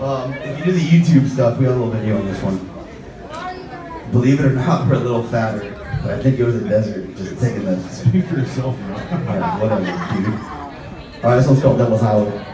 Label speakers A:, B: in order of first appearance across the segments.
A: If you do the YouTube stuff, we got a little video on this one. Believe it or not, we're a little fatter, but I think it was a desert just taking the.
B: Speak for yourself, bro.
A: Yeah, whatever, dude. All right, this one's called Devil's Highway.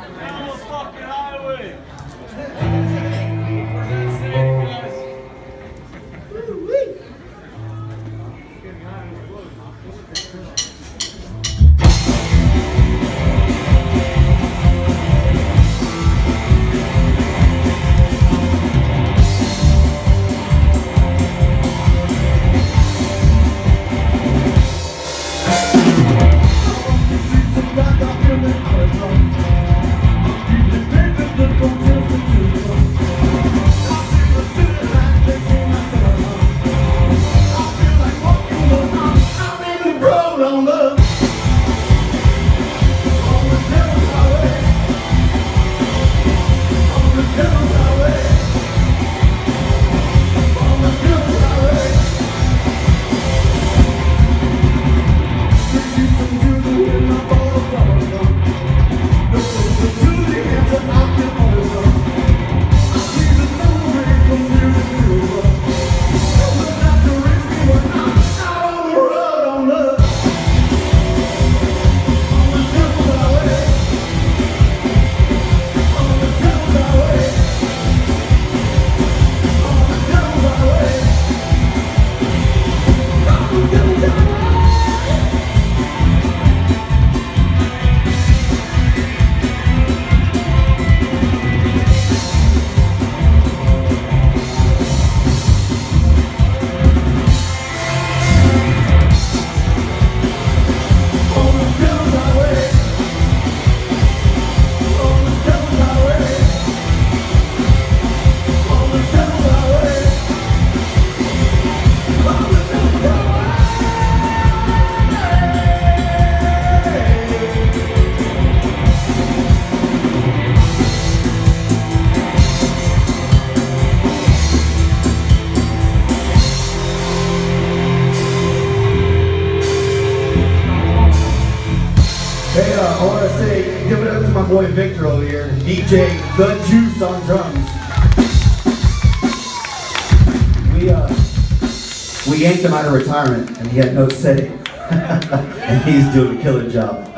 A: Hey, I want to say, give it up to my boy Victor over here, DJ The Juice on drums. We yanked him out of retirement, and he had no say, and he's doing a killer job.